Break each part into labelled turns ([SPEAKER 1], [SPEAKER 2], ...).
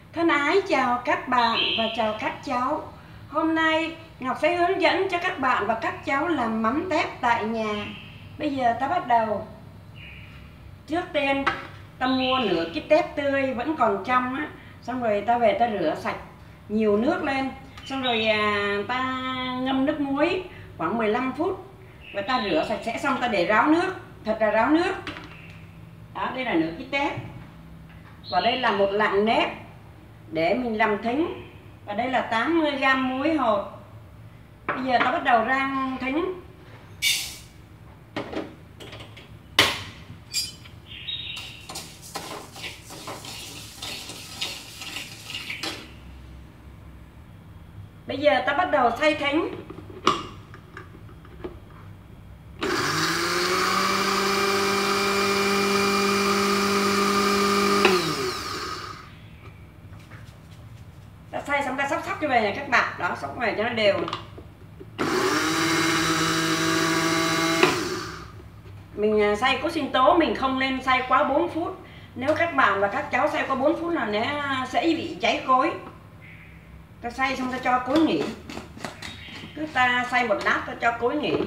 [SPEAKER 1] Thân ái chào các bạn và chào các cháu. Hôm nay Ngọc sẽ hướng dẫn cho các bạn và các cháu làm mắm tép tại nhà. Bây giờ ta bắt đầu. Trước tiên ta mua nửa cái tép tươi vẫn còn trong á, xong rồi ta về ta rửa sạch nhiều nước lên, xong rồi ta ngâm nước muối khoảng 15 phút và ta rửa sạch sẽ, xong ta để ráo nước, thật là ráo nước. Đó, đây là nửa cái tép. Và đây là một lạng nếp để mình làm thính. Và đây là 80g muối hột. Bây giờ ta bắt đầu rang thính. Bây giờ ta bắt đầu xay thính. Ta xay xong ta sắp cho về này các bạn. Đó, sắp về cho nó đều. Mình xay có sinh tố, mình không nên xay quá 4 phút. Nếu các bạn và các cháu xay quá 4 phút là nó sẽ bị cháy cối. Ta xay xong ta cho cối nghỉ. Cứ ta xay một lát ta cho cối nghỉ.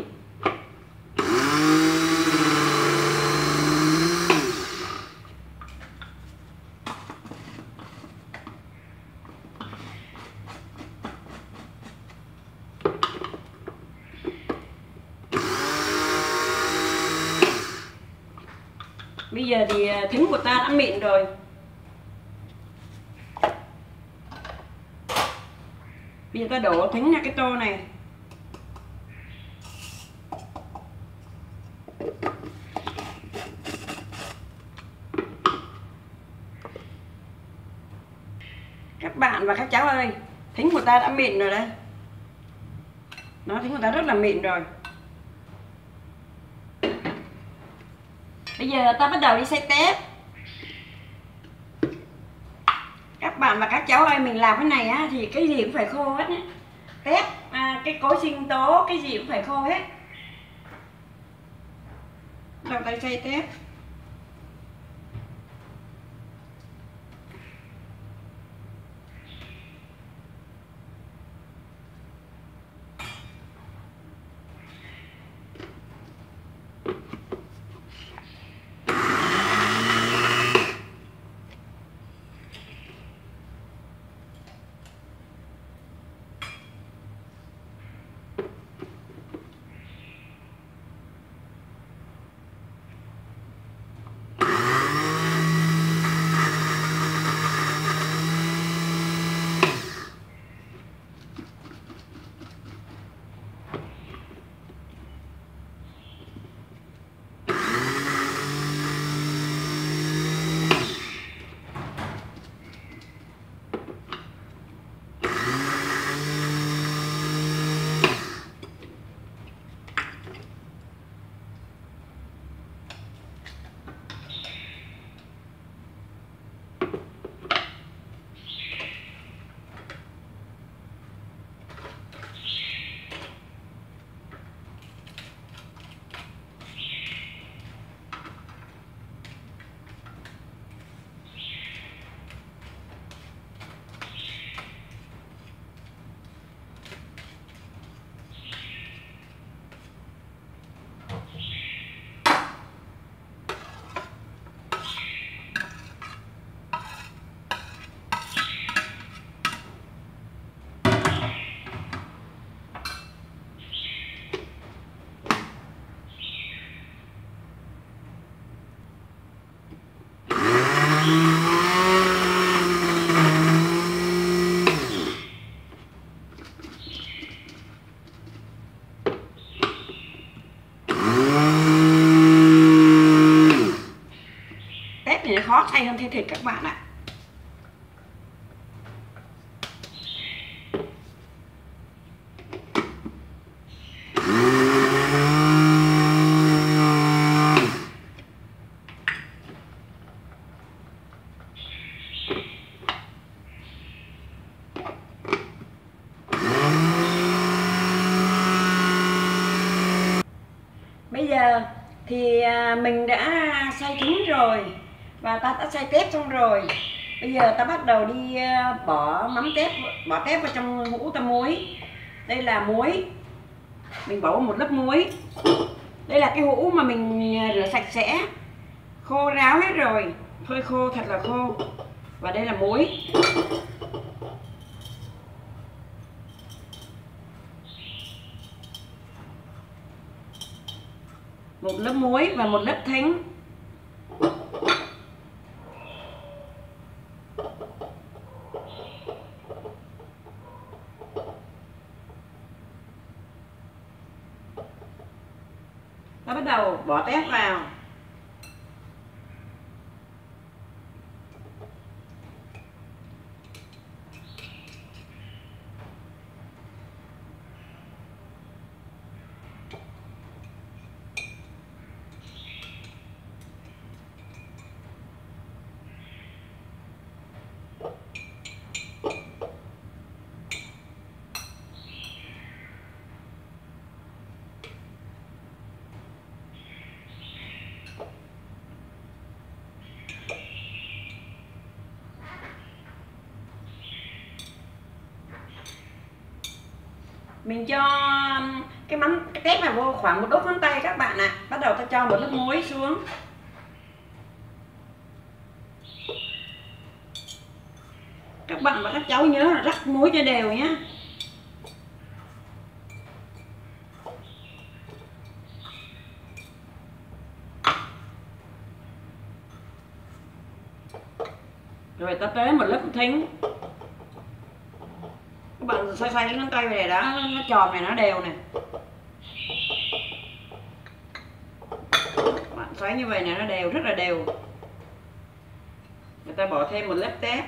[SPEAKER 1] Bây giờ thì thính của ta đã mịn rồi. Bây giờ ta đổ thính ra cái tô này. Các bạn và các cháu ơi, thính của ta đã mịn rồi đây. Nó thính của ta rất là mịn rồi. Bây giờ ta bắt đầu đi xay tép. Các bạn và các cháu ơi, mình làm cái này á thì cái gì cũng phải khô hết á. Tép, cái cối sinh tố, cái gì cũng phải khô hết. Đầu tay xay tép. Tép thì nó khó xay hơn thịt các bạn ạ. Bây giờ thì mình đã xay chín rồi và ta đã xay tép xong rồi. Bây giờ ta bắt đầu đi bỏ tép vào trong hũ ta muối. Đây là muối, mình bỏ một lớp muối. Đây là cái hũ mà mình rửa sạch sẽ, khô ráo hết rồi, phơi khô thật là khô. Và đây là muối. Một lớp muối và một lớp thính. Ta bắt đầu bỏ tép vào. Mình cho cái tép này vô khoảng một đốt ngón tay các bạn ạ. Bắt đầu ta cho một lớp muối xuống. Các bạn và các cháu nhớ là rắc muối cho đều nhé. Rồi ta tới một lớp thính. Các bạn xoay cái ngón tay này đã, nó tròn này nó đều này. Bạn xoáy như vậy này nó đều, rất là đều. Người ta bỏ thêm một lớp tép.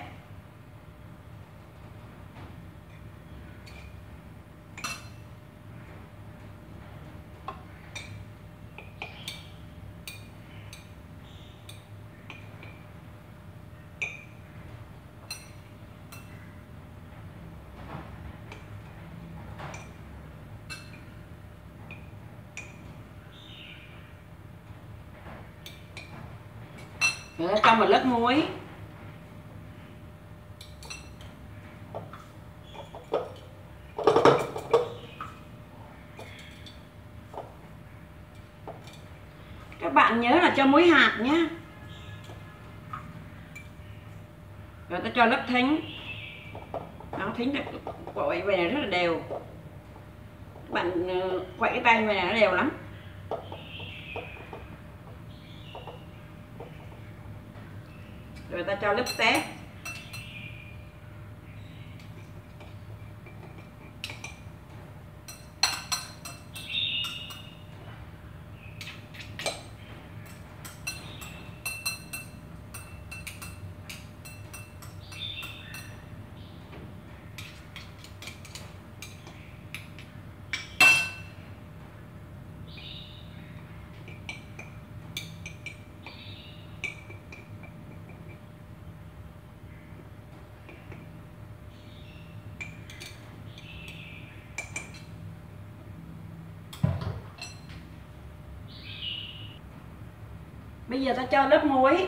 [SPEAKER 1] Rồi ta cho một lớp muối. Các bạn nhớ là cho muối hạt nhé. Rồi ta cho lớp thính. Đó, thính được quậy vậy này rất là đều. Các bạn quậy cái tay vậy này nó đều lắm. Rồi ta cho lớp tép. Bây giờ ta cho lớp muối.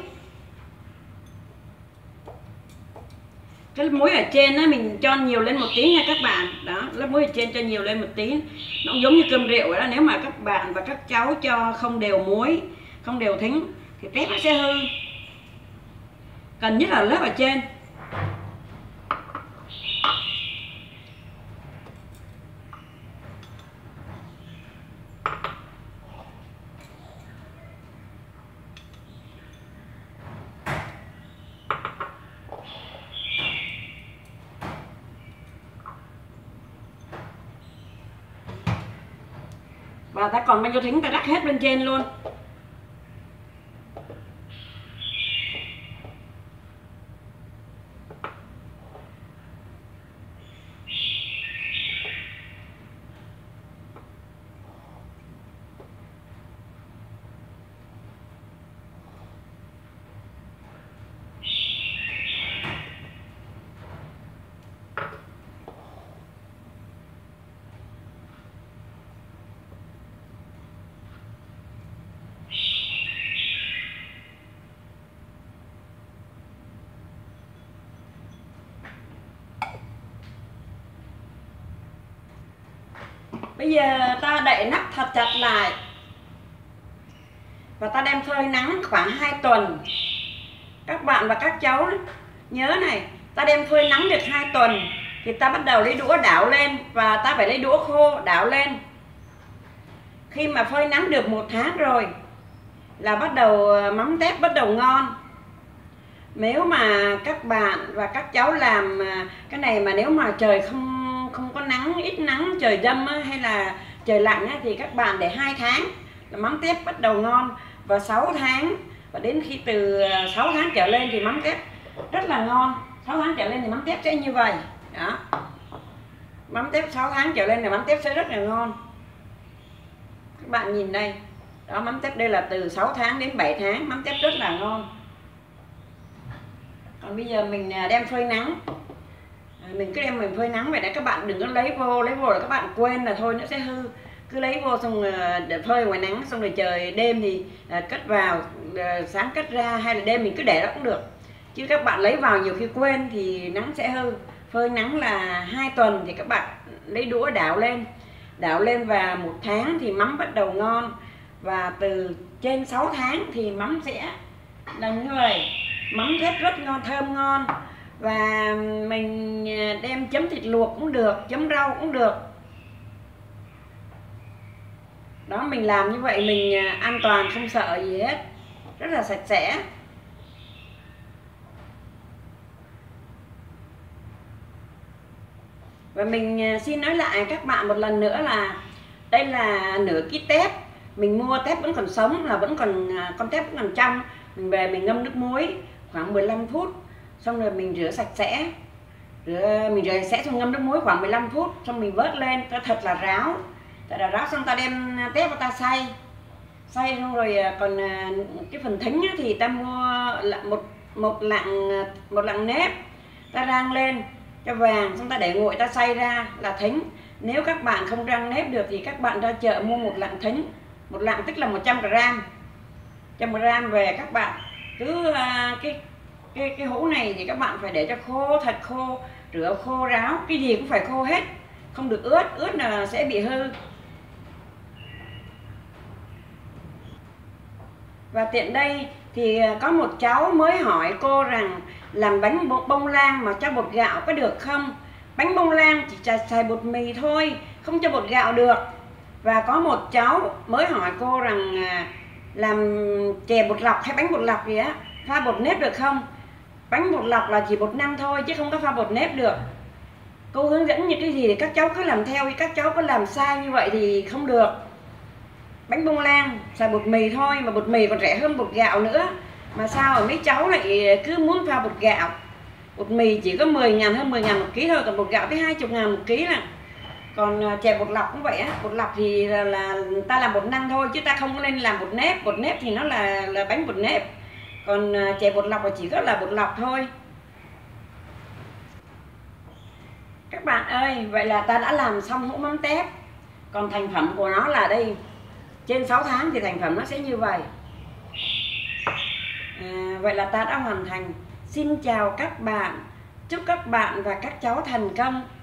[SPEAKER 1] Cái lớp muối ở trên á, mình cho nhiều lên một tí nha các bạn. Đó, lớp muối ở trên cho nhiều lên một tí. Nó cũng giống như cơm rượu đó. Nếu mà các bạn và các cháu cho không đều muối, không đều thính thì tép nó sẽ hư. Cần nhất là lớp ở trên. Và ta còn bao nhiêu thính ta rắc hết bên trên luôn. Bây giờ ta đậy nắp thật chặt lại và ta đem phơi nắng khoảng 2 tuần. Các bạn và các cháu nhớ này, ta đem phơi nắng được 2 tuần thì ta bắt đầu lấy đũa đảo lên, và ta phải lấy đũa khô đảo lên. Khi mà phơi nắng được 1 tháng rồi là bắt đầu mắm tép bắt đầu ngon. Nếu mà các bạn và các cháu làm cái này mà nếu mà trời không có nắng, ít nắng, trời dâm hay là trời lạnh thì các bạn để 2 tháng là mắm tép bắt đầu ngon, và 6 tháng, và đến khi từ 6 tháng trở lên thì mắm tép rất là ngon. 6 tháng trở lên thì mắm tép sẽ như vậy đó. Mắm tép 6 tháng trở lên thì mắm tép sẽ rất là ngon. Các bạn nhìn đây đó, mắm tép đây là từ 6 tháng đến 7 tháng, mắm tép rất là ngon. Còn bây giờ mình đem phơi nắng, mình cứ đem mình phơi nắng vậy đấy. Các bạn đừng có lấy vô là các bạn quên là thôi nó sẽ hư. Cứ lấy vô xong để phơi ngoài nắng, xong rồi trời đêm thì cất vào, sáng cất ra, hay là đêm mình cứ để đó cũng được. Chứ các bạn lấy vào nhiều khi quên thì nắng sẽ hư. Phơi nắng là 2 tuần thì các bạn lấy đũa đảo lên, và 1 tháng thì mắm bắt đầu ngon, và từ trên 6 tháng thì mắm sẽ là như vậy. Mắm tép rất ngon, thơm ngon, và mình đem chấm thịt luộc cũng được, chấm rau cũng được đó. Mình làm như vậy mình an toàn, không sợ gì hết, rất là sạch sẽ. Và mình xin nói lại các bạn một lần nữa là đây là nửa ký tép. Mình mua tép vẫn còn sống, là vẫn còn con tép vẫn còn trong. Mình về mình ngâm nước muối khoảng 15 phút, xong rồi mình rửa sạch sẽ. Mình rửa sạch sẽ xong ngâm nước muối khoảng 15 phút, xong mình vớt lên, ta thật là ráo. Xong ta đem tép vào ta xay xong rồi còn cái phần thính thì ta mua một lạng nếp, ta rang lên cho vàng, xong ta để nguội ta xay ra là thính. Nếu các bạn không rang nếp được thì các bạn ra chợ mua 1 lạng thính. 1 lạng tức là 100 gram. 100 gram về các bạn cứ cái hũ này thì các bạn phải để cho khô, thật khô, rửa khô ráo, cái gì cũng phải khô hết, không được ướt là sẽ bị hư. Và tiện đây thì có một cháu mới hỏi cô rằng làm bánh bông lan mà cho bột gạo có được không? Bánh bông lan chỉ xài bột mì thôi, không cho bột gạo được. Và có một cháu mới hỏi cô rằng làm chè bột lọc hay bánh bột lọc gì á, pha bột nếp được không? Bánh bột lọc là chỉ bột năng thôi chứ không có pha bột nếp được. Cô hướng dẫn như cái gì thì các cháu cứ làm theo, các cháu có làm sai như vậy thì không được. Bánh bông lan xài bột mì thôi, mà bột mì còn rẻ hơn bột gạo nữa. Mà sao ở mấy cháu lại cứ muốn pha bột gạo? Bột mì chỉ có 10.000, hơn 10.000 một ký thôi, còn bột gạo tới 20.000 một ký nè. Còn chè bột lọc cũng vậy á, bột lọc thì là ta làm bột năng thôi chứ ta không có nên làm bột nếp. Bột nếp thì nó là bánh bột nếp, còn chè bột lọc là chỉ có là bột lọc thôi. Các bạn ơi, vậy là ta đã làm xong hũ mắm tép. Còn thành phẩm của nó là đây, trên 6 tháng thì thành phẩm nó sẽ như vậy. Vậy là ta đã hoàn thành. Xin chào các bạn, chúc các bạn và các cháu thành công.